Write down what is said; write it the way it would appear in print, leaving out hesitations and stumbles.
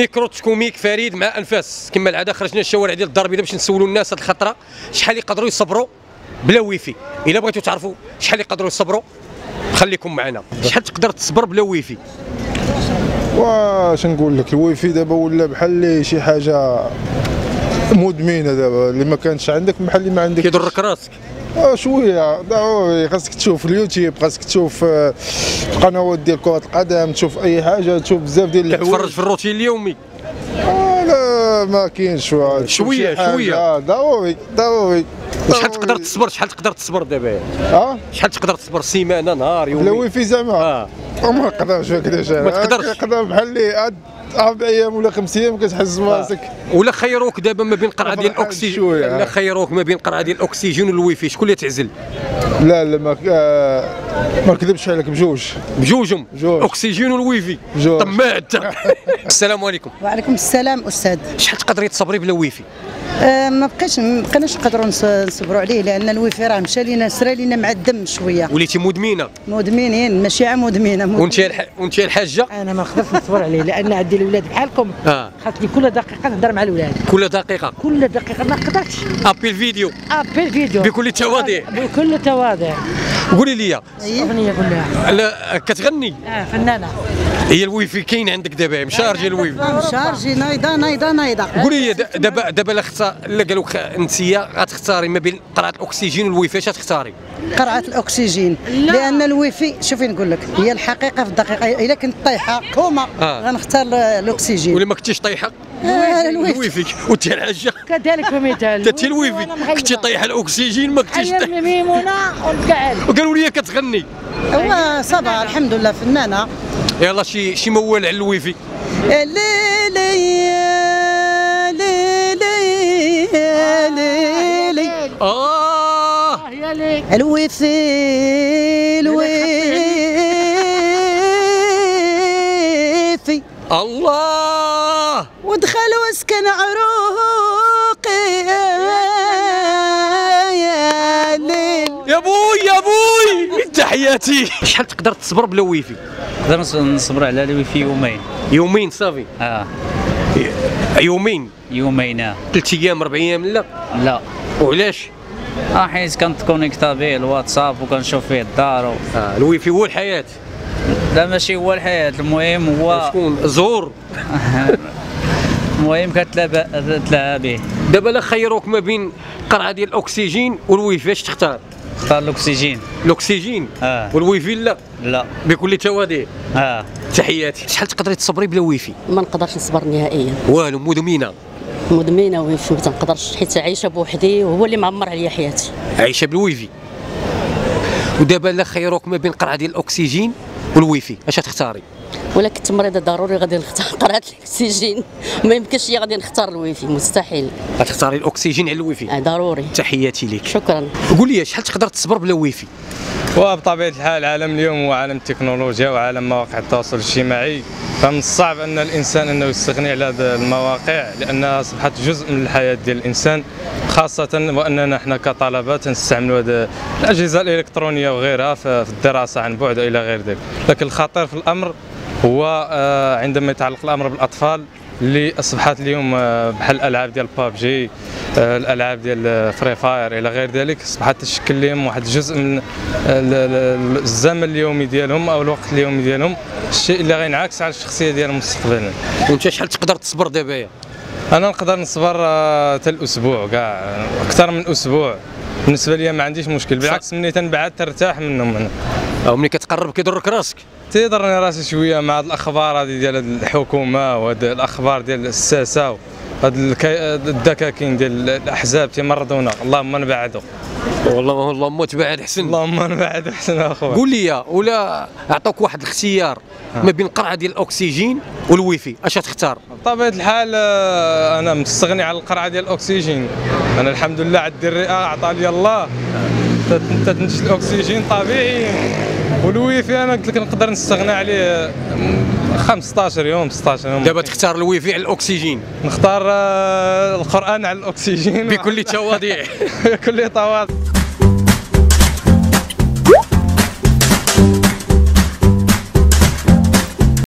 ميكرو تكوميك فريد مع انفاس. كما العاده خرجنا الشوارع ديال الدار البيضاء باش نسولوا الناس هذه الخطره شحال يقدروا يصبروا بلا ويفي. الا بغيتوا تعرفوا شحال يقدروا يصبروا خليكم معنا. شحال تقدر تصبر بلا ويفي؟ واش نقول لك، الويفي دابا ولا بحال شي حاجه مدمنه دابا، اللي ما كانش عندك بحال اللي ما عندك. كيضرك راسك شويه ضروري. خاصك تشوف اليوتيوب، خاصك تشوف القنوات ديال كرة القدم، تشوف اي حاجه، تشوف بزاف ديال الحوايج. تفرج في الروتين اليومي. لا ما كاينش شويه ضروري. شحال تقدر تصبر؟ شحال تقدر تصبر دابا؟ شحال تقدر تصبر؟ سيمانه، نهار، يومين؟ بلا ويفي زعما؟ ما نقدرش هكذاش. ما تقدرش. نقدر بحال اللي 4 ايام ولا 5 ايام كتحس براسك. ولا خيروك دابا ما بين قرعه ديال الاكسجين، ولا خيروك ما بين قرعه ديال الاكسجين والويفي، شكون اللي تعزل؟ لا ما نكذبش عليك، بجوجهم اكسجين والويفي. طماع انت. السلام عليكم. وعليكم السلام استاذ. شحال تقدري تصبري بلا ويفي؟ ما بقيناش نقدروا نصبروا عليه، لان الويفي راه مشى لينا سرى لينا مع الدم شويه. وليتي مدمنين ماشي مدمنه. وانت الحاجه؟ انا ما نقدرش نصبر عليه، لان عندي الاولاد بحالكم. خاصني كل دقيقه نهضر مع الاولاد. كل دقيقه ما نقدرش. ابيل فيديو بكل تواضع. قولي لي اغنيه كلها. لا كتغني؟ فنانه. هي الويفي كاين عندك دابا مشارجي الويفي؟ مشارجي نايضه. قولي لي دابا لا قالوا لك انت غتختاري ما بين قرعه الاكسجين والويفي، اش غتختاري؟ قرعه الاكسجين. لان الويفي شوفي نقول لك هي الحقيقه في الدقيقه. الا كنت طايحه كوما غنختار الاكسجين. ولا ما كنتيش طايحه الويفي. وانت الحاجه كذلك مثال. انت الويفي كنتي طايحه الاكسجين ما كنتيش طايحه. ميمونه ونكعل. وقالوا لي كتغني. هو صباح الحمد لله فنانه. يلا شي موال على الويفي. الويفي الله. ودخل وسكن عروقي يا بوي تحياتي. شحال تقدر تصبر بلا ويفي؟ نقدر نصبر على الويفي يومين صافي. يومين 3 ايام 4 ايام؟ لا. وعلاش؟ حيت كنتكونيكتا به الواتساب وكنشوف فيه الدار الويفي هو الحياه. لا ماشي هو الحياه، المهم هو شكون زور. المهم كتلعب به. دابا لا خيروك ما بين قرعه ديال الاكسجين والويفي، اش تختار؟ اختار الاكسجين. والويفي لا بكل تواضع. تحياتي. شحال تقدري تصبري بلا ويفي؟ ما نقدرش نصبر نهائيا. والو. مدمنه ويفي ما تنقدرش، حيت عايشه بوحدي وهو اللي معمر عليا حياتي. عايشه بالويفي. ودابا لا خيروك ما بين قرعه ديال الاكسجين والويفي، اش تختاري؟ ولا كنت مريضه ضروري غادي نختار قرعه الاكسجين. ما يمكنش لي غادي نختار الويفي، مستحيل. غتختاري الاكسجين على الويفي؟ ضروري. تحياتي ليك. شكرا. قول لي شحال تقدر تصبر بلا ويفي؟ وبطبيعه الحال العالم اليوم هو عالم التكنولوجيا وعالم مواقع التواصل الاجتماعي، فمن الصعب ان الانسان انه يستغني على هذه المواقع، لانها اصبحت جزء من الحياه ديال الانسان، خاصه واننا احنا كطلبه تنستعملوا هذه الاجهزه الالكترونيه وغيرها في الدراسه عن بعد الى غير ذلك. لكن الخطير في الامر هو عندما يتعلق الامر بالاطفال اللي اصبحت اليوم بحال الالعاب ديال بابجي، الالعاب ديال فري فاير الى غير ذلك، اصبحت تشكل لهم واحد الجزء من الزمن اليومي ديالهم او الوقت اليومي ديالهم، الشيء اللي غينعكس على الشخصيه ديالهم مستقبلا. وانت شحال تقدر تصبر دابا؟ انا نقدر نصبر حتى الاسبوع كاع، اكثر من اسبوع بالنسبه لي ما عنديش مشكل، بالعكس ملي تنبعد ترتاح منهم انا. او ملي كتقرب كيضرك راسك؟ تيضرني راسي شويه مع هاد الاخبار هذه ديال الحكومه وهاد الاخبار ديال الساسه وهاد الدكاكين ديال الاحزاب تيمرضونا. اللهم نبعدوا. اللهم تبعد احسن. اللهم نبعد احسن اخويا. قول لي ولا اعطوك واحد الاختيار ما بين قرعه ديال الاكسجين والويفي، اش تختار؟ بطبيعه الحال انا مستغني على القرعه ديال الاكسجين. انا الحمد لله عندي الرئه عطا لي الله تنتج الاكسجين طبيعي، والويفي انا قلت لك نقدر نستغنى عليه 15 يوم 16 يوم. دابا تختار الويفي على الاكسجين؟ نختار القران على الاكسجين بكل تواضع. بكل تواضع.